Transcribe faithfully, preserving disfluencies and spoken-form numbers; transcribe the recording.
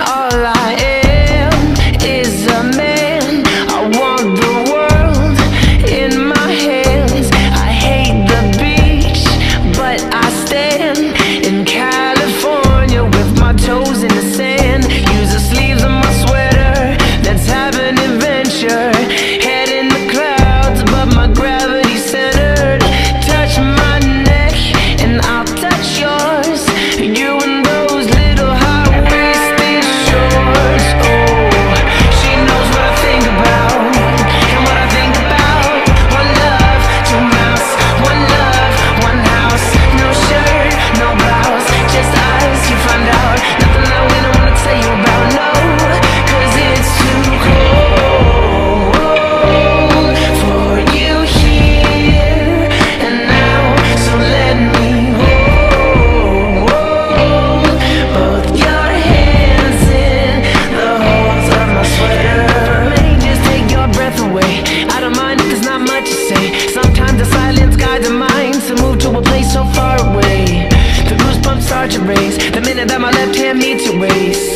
all I am is a man. I want the world in my hands. I hate the beach, but I stand in California with my toes in the sand. Use the sleeves of my sweater, let's have an adventure. Head in the clouds, but my gravity's centered. Touch my neck and I'll touch yours. You and those little high-waisted shorts. Oh, she knows what I think about and what I think about. One love, two mouths. One love, one house. No shirt, no blouse, just us. You find out nothing that we don't wanna tell you about. No, 'cause it's too cold for you here and now. So let me hold both your hands in the holes of my sweater. May just take your breath away. I don't mind if there's not much to say. Sometimes the silence guides the mind to move to a place so far away. The goosebumps start to raise the minute that my left hand meets your waist.